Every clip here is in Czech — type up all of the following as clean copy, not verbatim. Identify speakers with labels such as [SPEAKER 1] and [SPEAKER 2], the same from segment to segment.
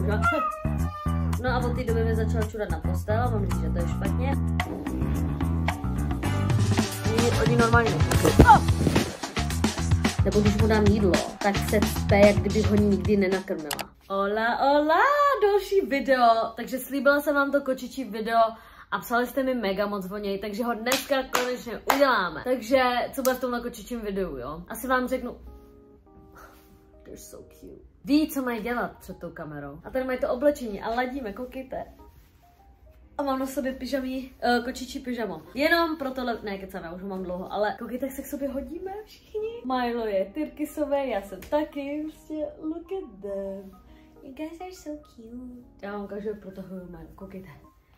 [SPEAKER 1] používat. No a od té doby mi začala čurat na postel a mám říct, že to je špatně. Oni normálně nebo když mu dám jídlo, tak se cpe, jak kdybych ho nikdy nenakrmila. Hola, další video. Takže slíbila jsem vám to kočičí video a psali jste mi mega moc o něj, takže ho dneska konečně uděláme. Takže co bude v tomhle kočičím videu, jo? Asi vám řeknu... They're so cute. Ví, co mají dělat před tou kamerou. A tady mají to oblečení a ladíme, koukejte. A mám na sobě kočičí pyžamo. Jenom pro tohle, ne kecám, já už ho mám dlouho, ale koukejte, jak se k sobě hodíme všichni. Milo je tyrkysové, já jsem taky, prostě look at them. You guys are so cute. Já vám ukážu, jak protahuju Milo, koukejte.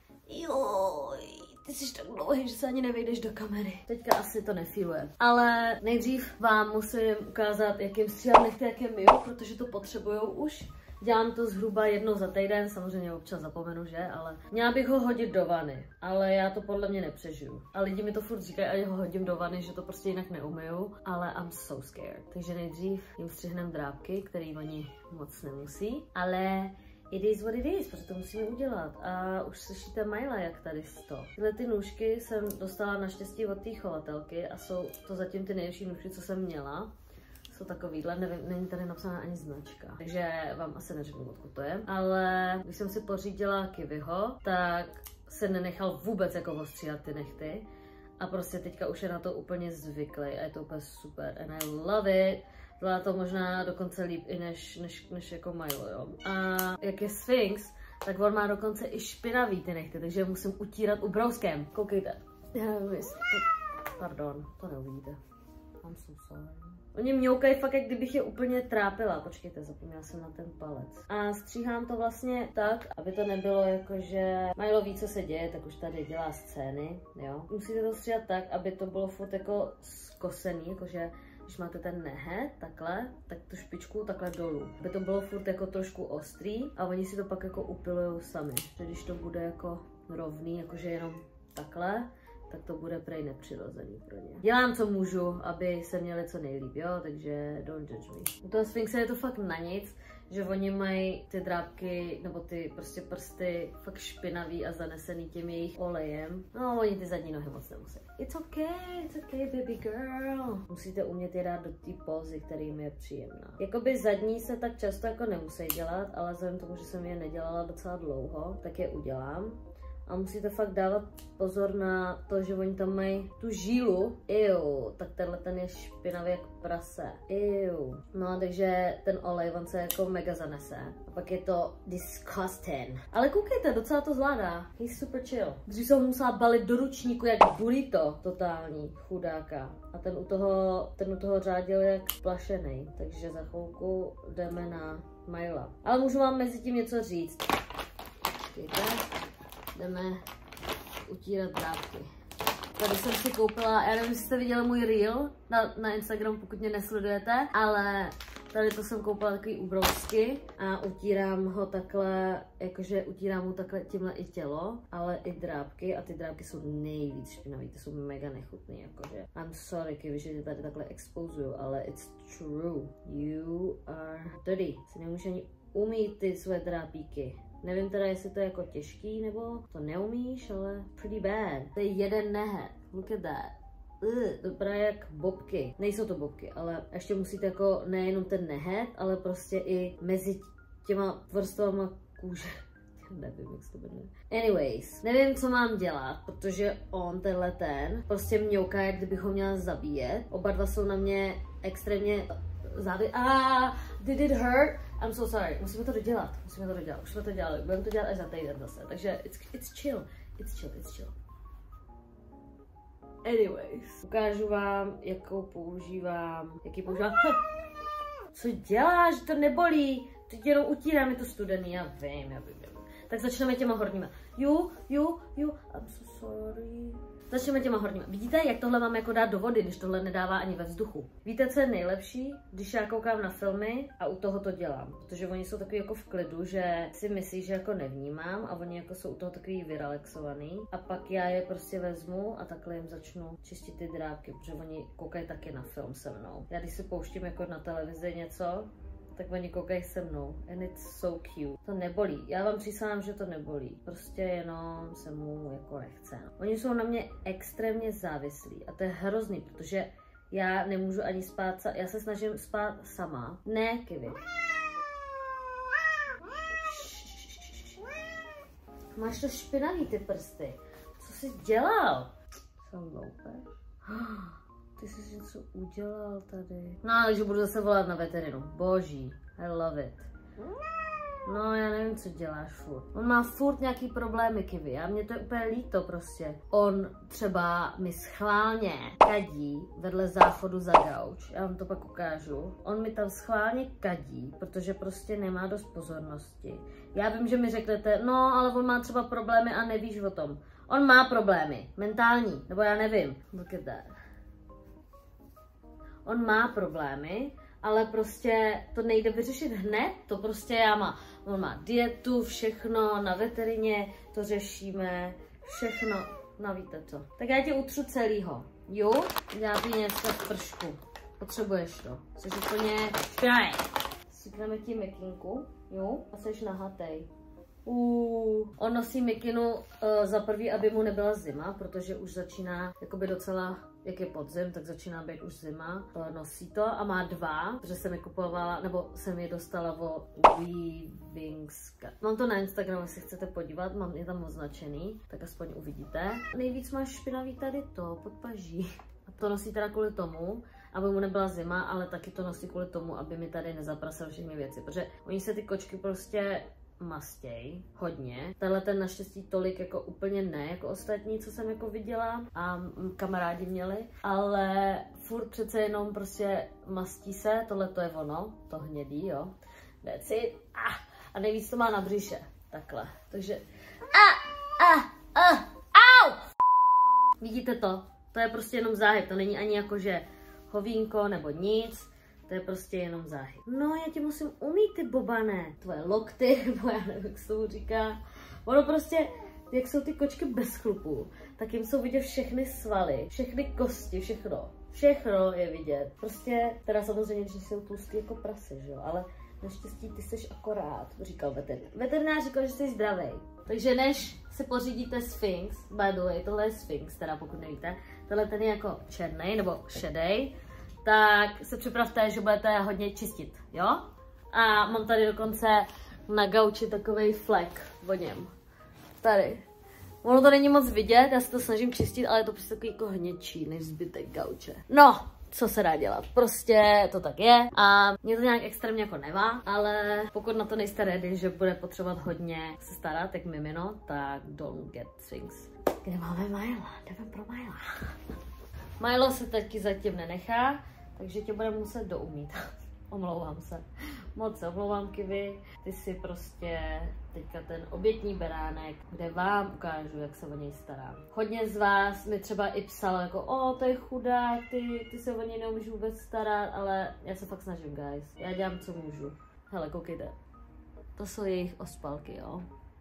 [SPEAKER 1] Joj, ty jsi tak dlouhý, že se ani nevejdeš do kamery. Teďka asi to nefíluje. Ale nejdřív vám musím ukázat, jak jim stříhám nechty, jak je myju, protože to potřebujou už. Dělám to zhruba jednou za týden, samozřejmě občas zapomenu, že, ale měla bych ho hodit do vany, ale já to podle mě nepřežiju. A lidi mi to furt říkají, ať ho hodím do vany, že to prostě jinak neumiju, ale I'm so scared. Takže nejdřív jim střihnem drápky, který oni moc nemusí, ale it is what it is, protože to musíme udělat. A už slyšíte Mila, jak tady sto. Tyhle ty nůžky jsem dostala naštěstí od té chovatelky a jsou to zatím ty nejlepší nůžky, co jsem měla. Jsou takovýhle, nevím, není tady napsaná ani značka, takže vám asi neřeknu, odkud to je. Ale když jsem si pořídila Kiwiho, tak se nenechal vůbec jako ostříhat ty nechty. A prostě teďka už je na to úplně zvyklý a je to úplně super. And I love it. Dělá to možná dokonce líp i než jako Milo, jo. A jak je Sphinx, tak on má dokonce i špinavý ty nechty, takže musím utírat ubrouskem. Koukejte. Pardon, to neuvidíte. I'm so sorry. Oni mňoukají fakt, jak kdybych je úplně trápila. Počkejte, zapomněla jsem na ten palec. A stříhám to vlastně tak, aby to nebylo jako, že Milo ví, co se děje, tak už tady dělá scény, jo. Musíte to stříhat tak, aby to bylo furt jako skosený, jakože když máte ten nehet takhle, tak tu špičku takhle dolů. Aby to bylo furt jako trošku ostrý a oni si to pak jako upilujou sami. Že když to bude jako rovný, jakože jenom takhle, tak to bude prej nepřirozený pro ně. Dělám, co můžu, aby se měli co nejlíp, jo, takže don't judge me. U toho Sphinxe je to fakt na nic, že oni mají ty drápky, nebo ty prostě prsty fakt špinavý a zanesený tím jejich olejem. No, oni ty zadní nohy moc nemusí. It's okay, baby girl. Musíte umět je dát do té pózy, která jim je příjemná. Jakoby zadní se tak často jako nemusí dělat, ale vzhledem tomu, že jsem je nedělala docela dlouho, tak je udělám. A musíte fakt dávat pozor na to, že oni tam mají tu žílu. Tak tenhle ten je špinavý jak prase. No, takže ten olej, on se jako mega zanese. A pak je to disgusting. Ale koukejte, docela to zvládá. He's super chill. Dřív jsem ho musela balit do ručníku jak burrito, totální chudáka. A ten u toho řádil jak plašený. Takže za chvilku jdeme na Mila. Ale můžu vám mezi tím něco říct. Jdeme utírat drápky. Tady jsem si koupila, já nevím, jestli jste viděli můj reel na Instagramu, pokud mě nesledujete, ale tady to jsem koupila takový ubrousky a utírám ho takhle, jakože utírám mu takhle tímhle i tělo, ale i drápky a ty drápky jsou nejvíc špinavý, ty jsou mega nechutný, jakože. I'm sorry, Kiwi, že tě tady takhle expozuju, ale it's true. You are dirty. Si nemůžeš ani umýt ty své drápíky. Nevím teda, jestli to je jako těžký, nebo to neumíš, ale pretty bad. To je jeden nehet. Look at that. To vypadá jak bobky. Nejsou to bobky, ale ještě musíte jako nejenom ten nehet, ale prostě i mezi těma vrstvama kůže. Nevím, jak se to jmenuje. Anyways, nevím, co mám dělat, protože on, tenhle ten, prostě mňouká, jak kdybych ho měla zabíjet. Oba dva jsou na mě extrémně zády. Did it hurt? I'm so sorry. Musíme to dodělat. Už jsme to dělali. Budeme to dělat až za týden zase. Takže it's chill. It's chill. Anyways. Ukážu vám, jaký používám. Co děláš? To nebolí. Teď jenom utírám, je to studený. Já vím. Tak začneme těma horníma. I'm so sorry. Začneme těma horníma. Vidíte, jak tohle mám jako dát do vody, když tohle nedává ani ve vzduchu. Víte, co je nejlepší? Když já koukám na filmy a u toho to dělám. Protože oni jsou takový jako v klidu, že si myslí, že jako nevnímám a oni jako jsou u toho takový vyrelaxovaný. A pak já je prostě vezmu a takhle jim začnu čistit ty drápky, protože oni koukají taky na film se mnou. Já když si pouštím jako na televizi něco, tak oni koukají se mnou. And it's so cute. To nebolí. Já vám přísahám, že to nebolí. Prostě jenom se mu jako nechce. Oni jsou na mě extrémně závislí a to je hrozný, protože já nemůžu ani spát, já se snažím spát sama. Ne, Kiwi. Máš to špinavý ty prsty. Co jsi dělal? Jsem loupeš? Ty jsi něco udělal tady. No, takže budu zase volat na veterinu. Boží, I love it. No, já nevím, co děláš furt. On má furt nějaký problémy, Kiwi, a mě to je úplně líto prostě. On třeba mi schválně kadí vedle záchodu za gauč. Já vám to pak ukážu. On mi tam schválně kadí, protože prostě nemá dost pozornosti. Já vím, že mi řeknete, no, ale on má třeba problémy a nevíš o tom. On má problémy, mentální, nebo já nevím. Look at that. On má problémy, ale prostě to nejde vyřešit hned, to prostě on má dietu, všechno, na veterině to řešíme, všechno, no víte co. Tak já tě utřu celýho, jo? Já ti něco v pršku, potřebuješ to, jsi úplně špinavý. Sypneme ti mikinku, jo? A jsi nahatej. On nosí mikinu za prvý, aby mu nebyla zima, protože už začíná jakoby docela, jak je podzim, tak začíná být už zima. Nosí to a má 2, protože jsem je kupovala, nebo jsem je dostala o Weavingska. Mám to na Instagramu, jestli chcete podívat, mám je tam označený, tak aspoň uvidíte. Nejvíc máš špinavý tady to, pod paží. A to nosí teda kvůli tomu, aby mu nebyla zima, ale taky to nosí kvůli tomu, aby mi tady nezaprasal všechny věci, protože oni se ty kočky prostě mastěj, hodně. Tenhle ten naštěstí tolik jako úplně ne, jako ostatní, co jsem jako viděla a kamarádi měli, ale furt přece jenom prostě mastí se, tohle to je ono, to hnědý, jo. That's it. A nejvíc to má na břiše, takhle. Takže au! Vidíte to? To je prostě jenom záhyb, to není ani jako, že hovínko nebo nic. To je prostě jenom záhyb. No, já ti musím umýt ty bobané. Tvoje lokty, nebo já nevím, jak se tomu říká. Ono prostě, jak jsou ty kočky bez chlupů, tak jim jsou vidět všechny svaly, všechny kosti, všechno. Všechno je vidět. Prostě, teda samozřejmě, že jsou tlustý jako prase, že jo, ale naštěstí ty jsi akorát, říkal veterinář. Veterinář říkal, že jsi zdravý. Takže než si pořídíte Sphinx, by the way, tohle je Sphinx, teda pokud nevíte, tohle ten je jako černý nebo šedej, tak se připravte, že budete hodně čistit, jo? A mám tady dokonce na gauči takovej flek o něm. Tady. Ono to není moc vidět, já se to snažím čistit, ale je to prostě takový jako hněčí než zbytek gauče. No, co se dá dělat? Prostě to tak je a mě to nějak extrémně jako nevá, ale pokud na to nejste ready, že bude potřebovat hodně se starat, jak mimino, tak don't get things. Kde máme Mila? Jdeme pro Mila. Milo se taky zatím nenechá, takže tě budeme muset doumít. Omlouvám se. Moc se omlouvám, Kiwi. Ty jsi prostě teďka ten obětní beránek, kde vám ukážu, jak se o něj starám. Hodně z vás mi třeba i psalo jako, to je chudák, ty se o něj neumíš vůbec starat, ale já se fakt snažím, guys. Já dělám, co můžu. Hele, koukejte. To jsou jejich ospalky, jo.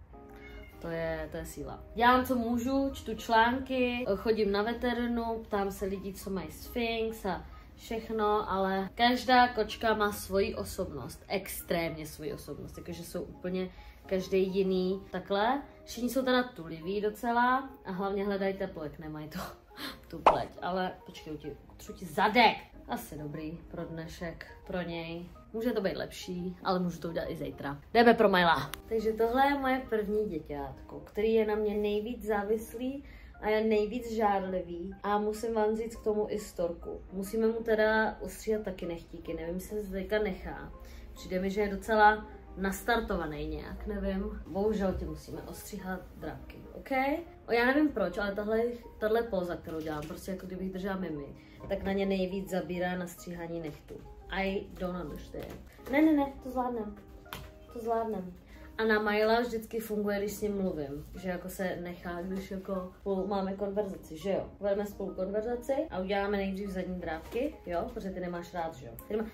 [SPEAKER 1] To je síla. Dělám, co můžu, čtu články, chodím na veterinu, ptám se lidí, co mají Sphinx a všechno, ale každá kočka má svoji osobnost, extrémně svoji osobnost, jakože jsou úplně každý jiný. Takhle, všichni jsou teda tuliví docela a hlavně hledají teplo, jak nemají tu pleť, ale počkej, utřu ti zadek. Asi dobrý pro dnešek, pro něj. Může to být lepší, ale můžu to udělat i zítra. Jdeme pro Mila. Takže tohle je moje první děťátko, který je na mě nejvíc závislý a je nejvíc žárlivý. A musím vám říct k tomu i storku. Musíme mu teda ustříhat taky nechtíky, nevím, jestli se teďka nechá. Přijde mi, že je docela nastartovaný nějak, nevím. Bohužel ti musíme ostříhat drápky, OK? Já nevím proč, ale tahle póza, kterou dělám, prostě jako kdybych držela mimi, tak na ně nejvíc zabírá na stříhání nechtů. I don't understand. Ne, to zvládnem. A na Mila vždycky funguje, když s ním mluvím, že jako se nechá, když jako máme konverzaci, že jo? Vedeme spolu konverzaci a uděláme nejdřív zadní drávky, jo? Protože ty nemáš rád, že jo?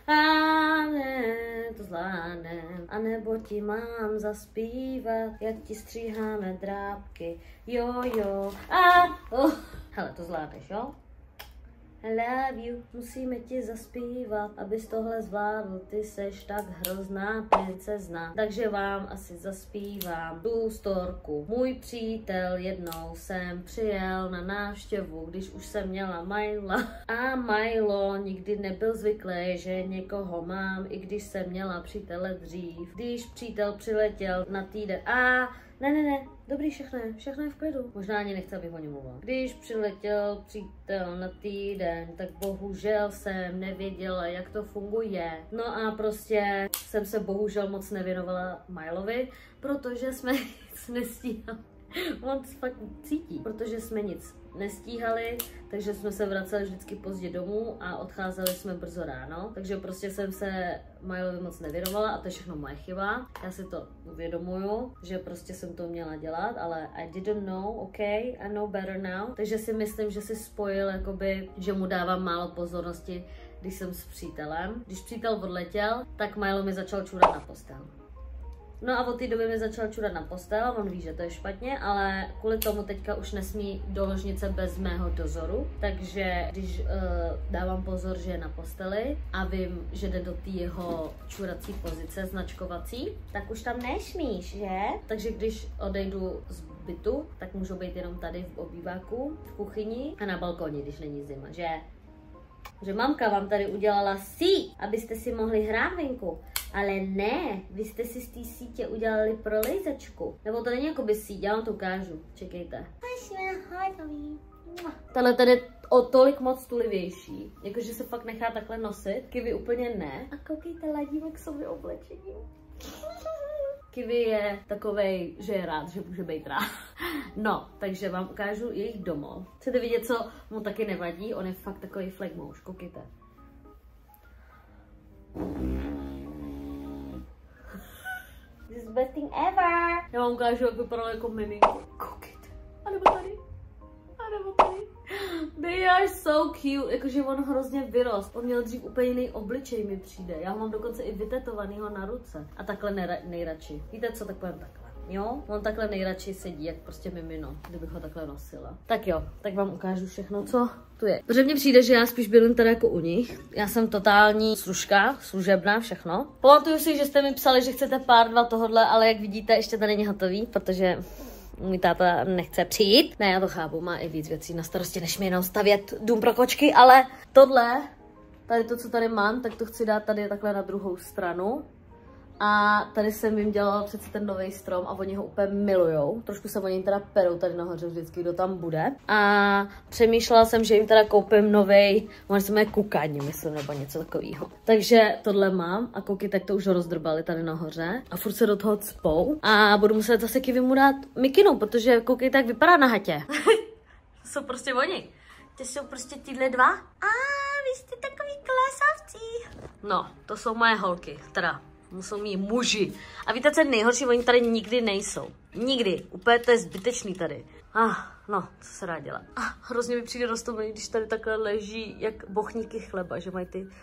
[SPEAKER 1] To zvládnem, a nebo ti mám zaspívat, jak ti stříháme drápky, jo, hele, to zvládneš, jo? I love you, musíme ti zaspívat, abys tohle zvládl, ty seš tak hrozná princezna. Takže vám asi zaspívám tu storku. Můj přítel jednou jsem přijel na návštěvu, když už jsem měla Mila. A Milo nikdy nebyl zvyklý, že někoho mám, i když jsem měla přítele dřív. Když přítel přiletěl na týden ne, dobrý, všechno je v klidu. Možná ani nechce, abych o něm mluvila. Když přiletěl přítel na týden, tak bohužel jsem nevěděla, jak to funguje. No a prostě jsem se bohužel moc nevěnovala Milovi, protože jsme nic nestíhali. On fakt cítí, protože jsme nic nestíhali, takže jsme se vraceli vždycky pozdě domů a odcházeli jsme brzo ráno, takže prostě jsem se Milovi moc nevěnovala a to je všechno moje chyba. Já si to uvědomuju, že prostě jsem to měla dělat, ale I didn't know, okay, I know better now, takže si myslím, že si spojil jakoby, že mu dávám málo pozornosti, když jsem s přítelem. Když přítel odletěl, tak Milo mi začal čůrat na postel. No a od té doby mi začal čurat na postel, on ví, že to je špatně, ale kvůli tomu teďka už nesmí do ložnice bez mého dozoru, takže když dávám pozor, že je na posteli a vím, že jde do té jeho čurací pozice, značkovací, tak už tam nesmíš, že? Takže když odejdu z bytu, tak můžu být jenom tady v obýváku, v kuchyni a na balkoně, když není zima, že? Že mamka vám tady udělala síť, abyste si mohli hrát venku. Ale ne, vy jste si z té sítě udělali prolejzačku. Nebo to není jakoby síť, já vám to ukážu. Čekejte. Tahle tady je o tolik moc tulivější. Jakože se fakt nechá takhle nosit. Kiwi úplně ne. A koukejte, ladíme k sobě oblečení. Kiwi je takovej, že je rád, že může být rád. No, takže vám ukážu jejich domov. Chcete vidět, co mu taky nevadí? On je fakt takový flagmouš, koukejte. This is the best thing ever. Já vám ukážu, jak vypadalo jako miminko. Koukejte. A nebo tady. They are so cute. Jakože on hrozně vyrost. On měl dřív úplně jiný obličej, mi přijde. Já ho mám dokonce i vytetovanýho na ruce. A takhle nejradši. Víte co, tak povím takhle. Jo? On takhle nejradši sedí, jak prostě mimino, kdybych ho takhle nosila. Tak jo, tak vám ukážu všechno, co tu je. Protože mně přijde, že já spíš bydlím tady jako u nich. Já jsem totální služka, služebná, všechno. Pamatuju si, že jste mi psali, že chcete pár 2 tohodle, ale jak vidíte, ještě to není hotový, protože můj táta nechce přijít. Ne, já to chápu, má i víc věcí na starosti, než mi jenom stavět dům pro kočky, ale tohle, tady to, co tady mám, tak to chci dát tady takhle na druhou stranu. A tady jsem jim dělala přece ten nový strom a oni ho úplně milujou. Trošku se oni teda perou tady nahoře vždycky, kdo tam bude. A přemýšlela jsem, že jim teda koupím novej, on se jmenuje Kukaň, myslím, nebo něco takového. Takže tohle mám a kouky, tak to už rozdrbali tady nahoře. A furt se do toho cpou. A budu muset zase Kiwi mu dát mikinu, protože koukej, tak vypadá na hatě. To jsou prostě oni. To jsou prostě tyhle dva. Vy jste takový klesavci. No, to jsou moje holky, teda. Musou mít muži. A víte, co je nejhorší? Oni tady nikdy nejsou. Nikdy. Úplně to je zbytečný tady. No, co se dá dělat. Hrozně mi přijde roztomilý, když tady takhle leží jak bochníky chleba, že mají ty...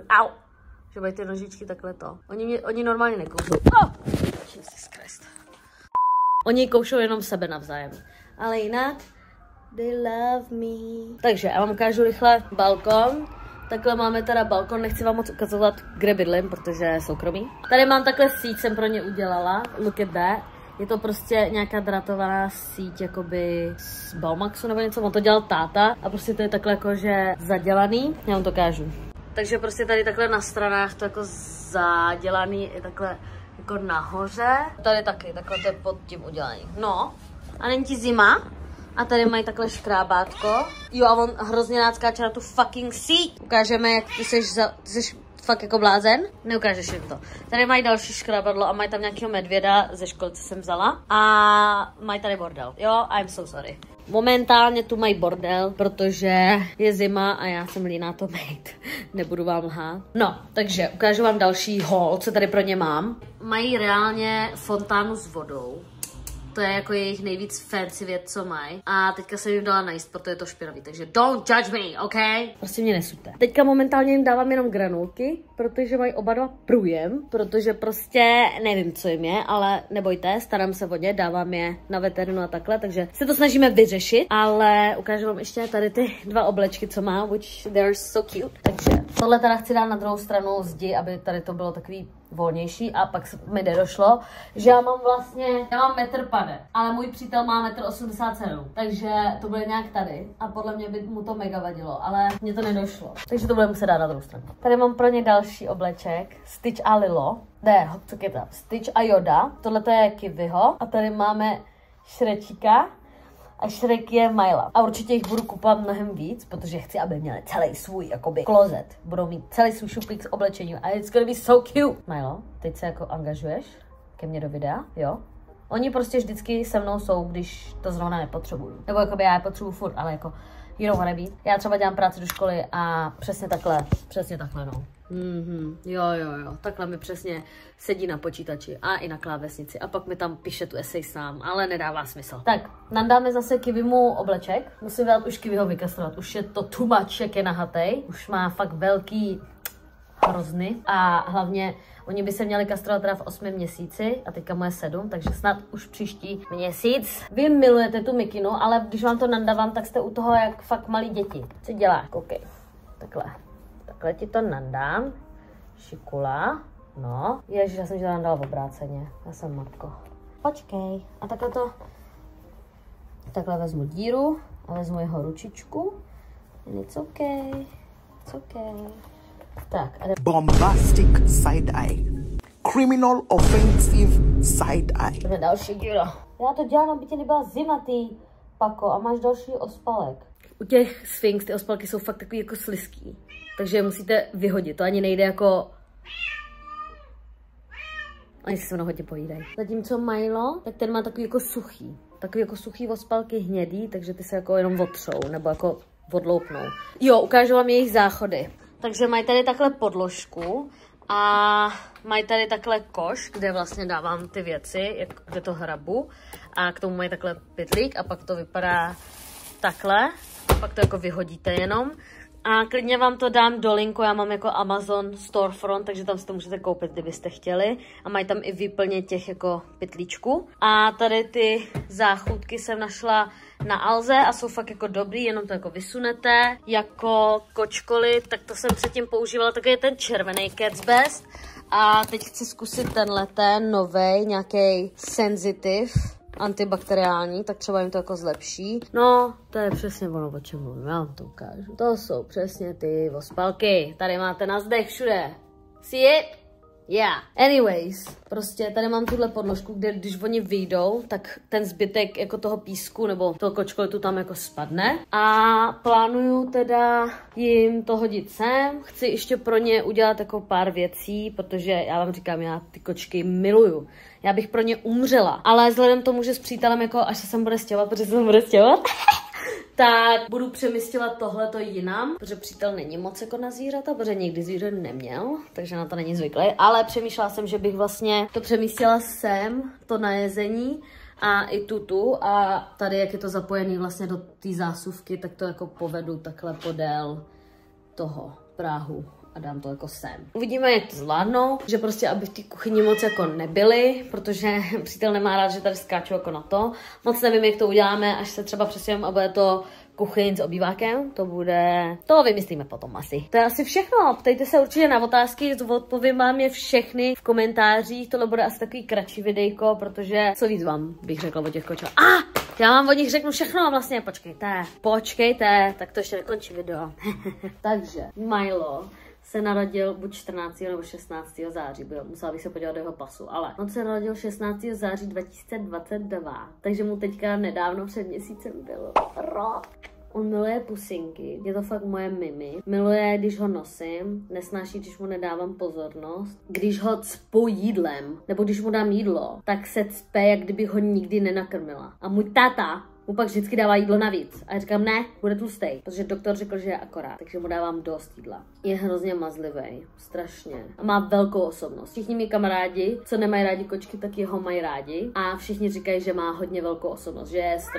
[SPEAKER 1] že mají ty nožičky takhle to. Oni normálně nekoušou. Jesus Christ. Oni koušou jenom sebe navzájem. Ale jinak... They love me. Takže já vám ukážu rychle balkon. Takhle máme teda balkon, nechci vám moc ukazovat, kde bydlím, protože je soukromý. Tady mám takhle síť, jsem pro ně udělala, look at that. Je to prostě nějaká dratovaná síť, jakoby z Baumaxu nebo něco, on to dělal táta a prostě to je takhle jakože zadělaný, já vám to ukážu. Takže prostě tady takhle na stranách to jako zadělaný je takhle jako nahoře. Tady taky, takhle to je pod tím udělaný. No, a není ti zima? A tady mají takhle škrábátko. Jo, a on hrozně náckáče na tu fucking síť. Ukážeme, jak ty jsi fakt jako blázen. Neukážeš jim to. Tady mají další škrábadlo a mají tam nějakého medvěda ze školy, co jsem vzala. A mají tady bordel. Jo, I'm so sorry. Momentálně tu mají bordel, protože je zima a já jsem líná to mít. Nebudu vám lhát. No, takže ukážu vám další haul, co tady pro ně mám. Mají reálně fontánu s vodou. To je jako jejich nejvíc fancy věc, co mají. A teďka jsem jim dala najíst, protože je to špinavý, takže don't judge me, ok? Prostě mě nesuďte. Teďka momentálně jim dávám jenom granulky, protože mají oba dva průjem, protože prostě nevím, co jim je, ale nebojte, starám se o ně, dávám je na veterinu a takhle, takže se to snažíme vyřešit, ale ukážu vám ještě tady ty dva oblečky, co má, which they're so cute. Takže tohle teda chci dát na druhou stranu zdi, aby tady to bylo takový volnější a pak mi nedošlo, že já mám 1,50 m, ale můj přítel má 1,87 m, takže to bude nějak tady a podle mě by mu to mega vadilo, ale mně to nedošlo, takže to bude muset dát na druhou stranu. Tady mám pro ně další obleček, Stitch a Lilo, Stitch a Yoda, tohle je Kiwiho a tady máme Shrekika. A Shrek je Mila. A určitě jich budu kupovat mnohem víc, protože chci, aby měli celý svůj jakoby klozet. Budou mít celý svůj šuplík s oblečením. A it's gonna be so cute. Milo, teď se jako angažuješ ke mně do videa, jo? Oni prostě vždycky se mnou jsou, když to zrovna nepotřebuju. Nebo jakoby já je potřebuju furt, ale jako you know what I mean. Já třeba dělám práci do školy a přesně takhle no. Jo, takhle mi přesně sedí na počítači a i na klávesnici a pak mi tam píše tu esej sám, ale nedává smysl. Tak, nandáme zase Kiwimu obleček, musím dát už Kiwiho vykastrovat, už je to too much, jak je nahatej, už má fakt velký hrozny a hlavně oni by se měli kastrovat teda v 8 měsíci a teďka mu je 7, takže snad už příští měsíc. Vy milujete tu mikinu, ale když vám to nandávám, tak jste u toho jak fakt malí děti. Co děláš? Koukej, takhle ti to nandám. Šikula. No. Ježiš, já jsem ti to nandala v obráceně. Já jsem matko. Počkej. A takhle vezmu díru a vezmu jeho ručičku. And it's okay. It's okay. Tak.
[SPEAKER 2] Bombastic side eye. Criminal offensive side eye.
[SPEAKER 1] Jdeme další díra. Já to dělám, aby tě nebyla zima, ty Pako. A máš další ospalek. U těch Sphinx ty ospalky jsou fakt takový jako slizký. Takže je musíte vyhodit. To ani nejde jako... Oni si se mnou hodně pojídají. Zatímco Milo, tak ten má takový jako suchý. Takový jako suchý ospalky hnědý, takže ty se jako jenom otřou, nebo jako odloupnou. Jo, ukážu vám jejich záchody. Takže mají tady takhle podložku a mají tady takhle koš, kde vlastně dávám ty věci, kde to hrabu. A k tomu mají takhle pytlík a pak to vypadá takhle. A pak to jako vyhodíte jenom. A klidně vám to dám do linku, já mám jako Amazon Storefront, takže tam si to můžete koupit, kdybyste chtěli. A mají tam i výplně těch jako pytlíčků. A tady ty záchůdky jsem našla na Alze a jsou fakt jako dobrý, jenom to jako vysunete. Jako kočkoly, tak to jsem předtím používala, takový ten červený Cat's Best. A teď chci zkusit tenhle ten novej, nějaký sensitive, antibakteriální, tak třeba jim to jako zlepší. No, to je přesně ono, o čem mluvím, já vám to ukážu. To jsou přesně ty ospalky. Tady máte na zdech všude. See it? Yeah. Anyways, prostě tady mám tuhle podložku, kde když oni vyjdou, tak ten zbytek jako toho písku nebo toho kočkoletu tam jako spadne. A plánuju teda jim to hodit sem. Chci ještě pro ně udělat jako pár věcí, protože já vám říkám, já ty kočky miluju. Já bych pro ně umřela. Ale vzhledem tomu, že s přítelem jako až se sem bude stěhovat, protože se sem bude stěhovat, tak budu přemysťovat tohleto jinam, protože přítel není moc jako na zvířata, protože nikdy zvíře neměl, takže na to není zvyklý. Ale přemýšlela jsem, že bych vlastně to přemístila sem, to najezení a i tutu a tady, jak je to zapojený vlastně do té zásuvky, tak to jako povedu takhle podél toho práhu a dám to jako sem. Uvidíme, jak to zvládnou, že prostě, aby v té kuchyni moc jako nebyly, protože přítel nemá rád, že tady skáču jako na to. Moc nevím, jak to uděláme, až se třeba přesvědčím a bude to kuchyň s obývákem, to vymyslíme potom asi. To je asi všechno, ptejte se určitě na otázky, odpovím vám je všechny v komentářích, tohle bude asi takový kratší videjko, protože co víc vám bych řekla o těch kočkách. Já vám o nich řeknu všechno a vlastně počkejte, tak to ještě nekončí video. Takže Milo se narodil buď 14. nebo 16. září, musela bych se podívat do jeho pasu, ale on se narodil 16. září 2022, takže mu teďka nedávno před měsícem bylo rok. On miluje pusinky, je to fakt moje mimi. Miluje, když ho nosím, nesnáší, když mu nedávám pozornost. Když ho cpu jídlem, nebo když mu dám jídlo, tak se cpe, jak kdybych ho nikdy nenakrmila. A můj táta mu pak vždycky dává jídlo navíc. A já říkám, ne, bude tlustej, protože doktor řekl, že je akorát, takže mu dávám dost jídla. Je hrozně mazlivý, strašně. A má velkou osobnost. Všichni mý kamarádi, co nemají rádi kočky, tak jeho mají rádi. A všichni říkají, že má hodně velkou osobnost, že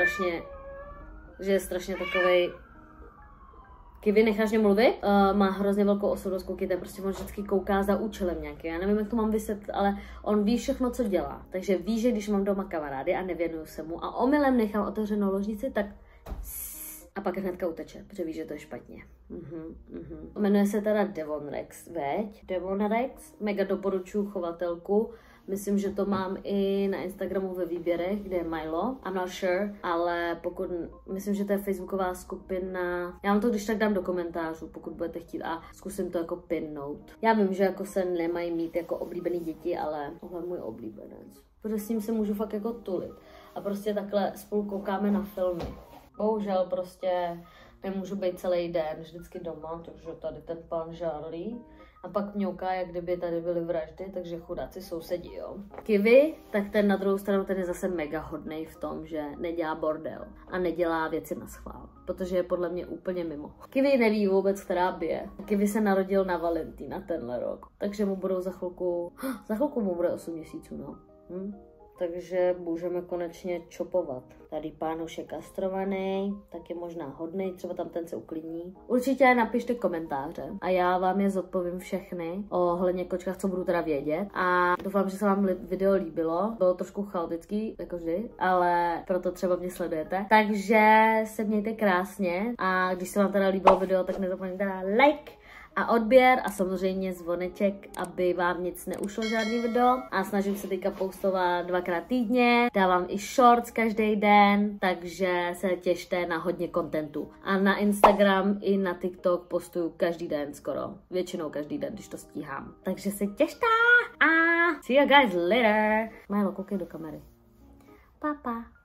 [SPEAKER 1] je strašně takovej. Kivy, necháš mě mluvit? Má hrozně velkou osobnost, koukejte, prostě on vždycky kouká za účelem nějaký. Já nevím, jak to mám vysvětlit, ale on ví všechno, co dělá. Takže ví, že když mám doma kamarády a nevěnuju se mu a omylem nechám otevřenou ložnici, tak a pak hnedka uteče, protože ví, že to je špatně. Jmenuje se teda Devon Rex, veď? Devon Rex, mega doporučuji chovatelku. Myslím, že to mám i na Instagramu ve výběrech, kde je Milo. I'm not sure, ale myslím, že to je facebooková skupina. Já vám to když tak dám do komentářů, pokud budete chtít a zkusím to jako pinnout. Já vím, že jako se nemají mít jako oblíbený děti, ale tohle je můj oblíbenec. Protože s ním se můžu fakt jako tulit. A prostě takhle spolu koukáme na filmy. Bohužel prostě nemůžu být celý den vždycky doma, takže tady ten pán žárlí. A pak mňouká, jak kdyby tady byly vraždy, takže chudáci sousedí, jo. Kivy, tak ten na druhou stranu, ten je zase mega hodnej v tom, že nedělá bordel a nedělá věci na schvál, protože je podle mě úplně mimo. Kivy neví vůbec, která bije. Kivy se narodil na Valentína tenhle rok, takže mu budou za chvilku mu bude 8 měsíců, no. Takže můžeme konečně čopovat. Tady pán už je kastrovaný, tak je možná hodnej, třeba tam ten se uklidní. Určitě napište komentáře a já vám je zodpovím všechny ohledně kočkách, co budu teda vědět. A doufám, že se vám video líbilo. Bylo trošku chaotický, jako vždy, ale proto třeba mě sledujete. Takže se mějte krásně a když se vám teda líbilo video, tak nezapomeňte dát like a odběr a samozřejmě zvoneček, aby vám nic neušlo žádný video. A snažím se teďka postovat 2krát týdně, dávám i shorts každý den, takže se těšte na hodně kontentu. A na Instagram i na TikTok postuju každý den skoro. Většinou každý den, když to stíhám. Takže se těšte a see you guys later. Milo, koukej do kamery. Pa.